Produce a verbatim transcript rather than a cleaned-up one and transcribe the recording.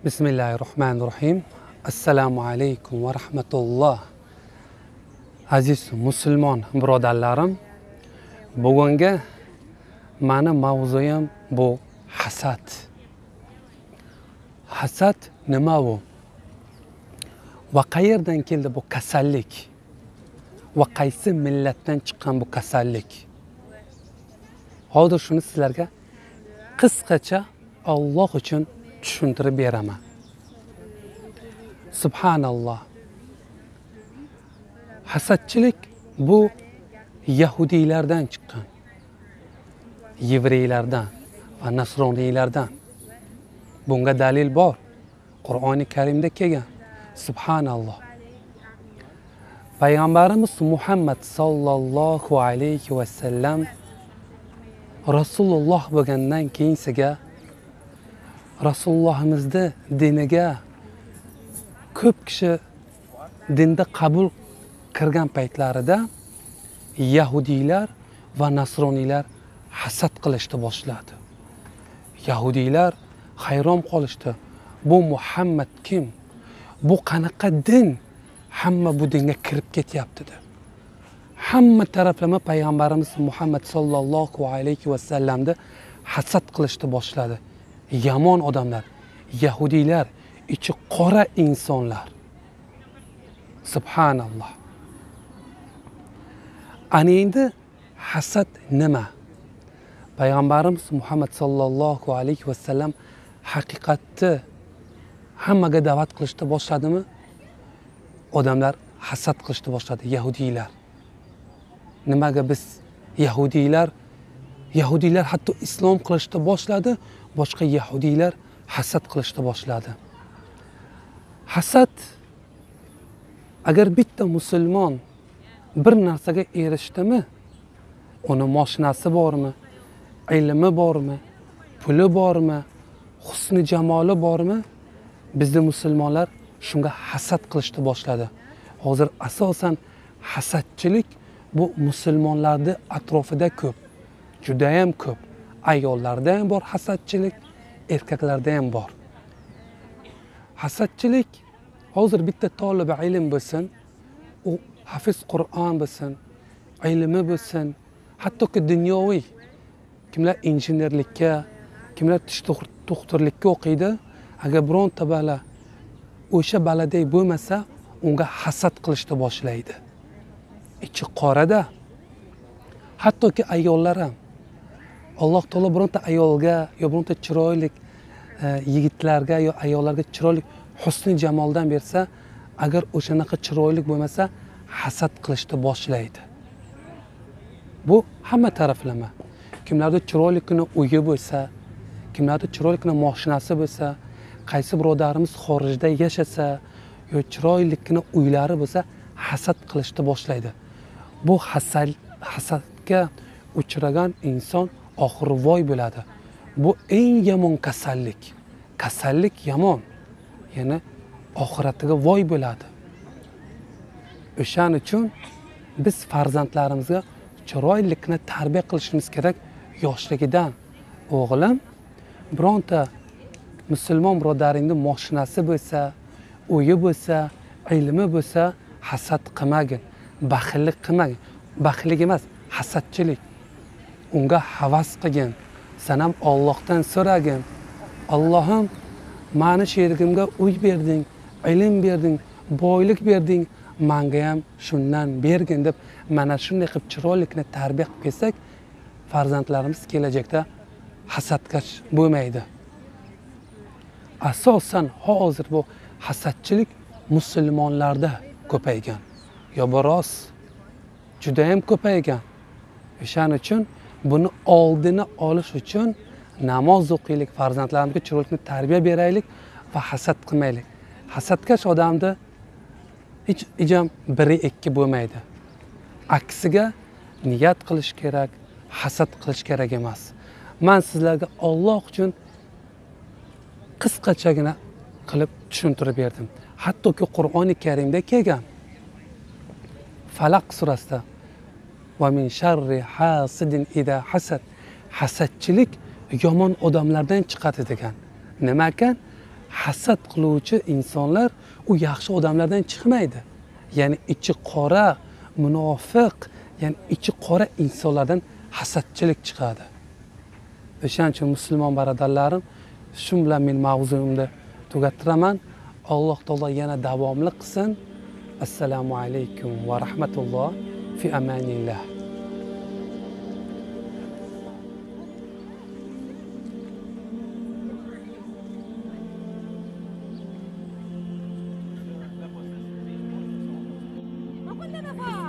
Bismillahirrohmanirrohim. Assalomu alaykum va rahmatulloh. Aziz musulmon birodarlarim, bugungi mani mavzuyim bu hasad. Hasad nima bu? Va qayerdan keldi bu kasallik? Va qaysi millatdan chiqqan bu kasallik? Hozir shuni sizlarga qisqacha Alloh uchun tushuntirib beraman. Subhanalloh. Hasadchilik bu Yahudiylardan chiqqan. Yevreylardan va nasroniylardan. Bunga dalil bor. Qur'oni Karimda kelgan. Subhanalloh. Payg'ambarimiz Muhammad sallallohu alayhi va sallam Rasululloh bo'lgandan keyin sizga Rasulullohimizni diniga ko'p kishi dinda qabul qilgan paytlarida Yahudiylar va nasroniylar hasad qilishni boshladi. Yahudiylar hayron qolishdi. Bu Muhammad kim? Bu qanaqa din? Hamma bu dinga kirib ketyapti dedi. Hamma taraflama payg'ambarimiz Muhammad sallallohu alayhi va sallamni hasad qilishni boshladi. Yomon odamlar, Yahudiylar, ichi qora insonlar. Subhanalloh. Ana endi hasad nima? Payg'ambarimiz Muhammad sallallohu alayhi va sallam haqiqatni hammaga da'vat qilishni boshladimi? Odamlar hasad qilishni boshladi, Yahudiylar. Nimaga biz Yahudiylar Yahudiylar hatto islom qilishni boshladi, boshqa Yahudiylar hasad qilishni boshladi. Hasad, agar bitta musulmon bir narsaga erishdimi, uni mashinasi bormi, ilmi bormi, puli bormi, husni jamoli bormi, bizning musulmonlar shunga hasad qilishni boshladi. Hozir asosan hasadchilik bu musulmonlarning atrofida ko'p. Juda ham ko'p. Ayollarda ham bor hasadchilik, erkaklarda ham bor. Hasadchilik hozir bitta talaba ilm bo'lsin, u hafiz Qur'on bo'lsin, ilmi bo'lsin, hattoki dunyoviy kimlar injenerlikka, kimlar tish doktorlikka o'qiydi, agar bironta bala o'sha baladay bo'lmasa, unga hasad qilishni boshlaydi. Ichi qorada. Hattoki ayollar ham Alloh taolo bironta ayolga yo bironta chiroyli yigitlarga yo ayollarga chiroyli husni jamoldan bersa, agar o'shanaqa chiroyli bo'lmasa, hasad qilishni boshlaydi. Bu hamma taraflama. Kimlarda chiroylikni uyi bo'lsa, kimlarda chiroylikni mashinasi bo'lsa, qaysi birodarimiz xorijda yashasa, yo chiroylikni uylari bo'lsa, hasad qilishni boshlaydi. Bu hasad hasadga uchragan inson oxiri voy bo'ladi. Bu eng yomon kasallik. Kasallik yomon. Ya'ni oxiratiga voy bo'ladi. O'shaning uchun biz farzandlarimizga chiroylikni tarbiya qilishimiz kerak yoshligidan. O'g'lim, bironta musulmon birodaringning mashinasi bo'lsa, uyi bo'lsa, ilmi bo'lsa, hasad qilmagin, baxillik qilmagin. Baxillik emas, hasadchilik. Unga havas qilgin. Sen ham Allohdan so'ragin. Allohim, meni sherigimga uy berding, ilm berding, boylik berding, menga ham shundan bergin deb mana shunday qilib chiroylikni tarbiya qilib kelsak, farzandlarimiz kelajakda hasadkash bo'lmaydi. Asosan hozir bu hasadchilik musulmonlarda ko'paygan. Yo biroz juda ham ko'paygan. O'shaning uchun buni oldini olish uchun namoz o'qiylik, farzandlarimizga chiroyli tarbiya beraylik va hasad qilmaylik. Hasadkash odamda hech ijam bir ikki bo'lmaydi. Aksiga niyat qilish kerak, hasad qilish kerak emas. Men sizlarga Alloh uchun qisqachagina qilib tushuntirib berdim. Hattoki Qur'oni Karimda kelgan. Falaq surasida va min sharri hasidin ida hasad, hasadchilik yomon odamlardan chiqadi degan. Nima ekan? hasad qiluvchi insonlar u yaxshi odamlardan chiqmaydi. Ya'ni ichi qora, munofiq, ya'ni ichi qora insonlardan hasadchilik chiqadi. O'shaning uchun musulmon birodarlarim, shu bilan men mavzumni tugattiraman. Alloh taolo yana davomli qilsin. Assalomu alaykum va rahmatulloh fi amanillah. Ma quando la fa?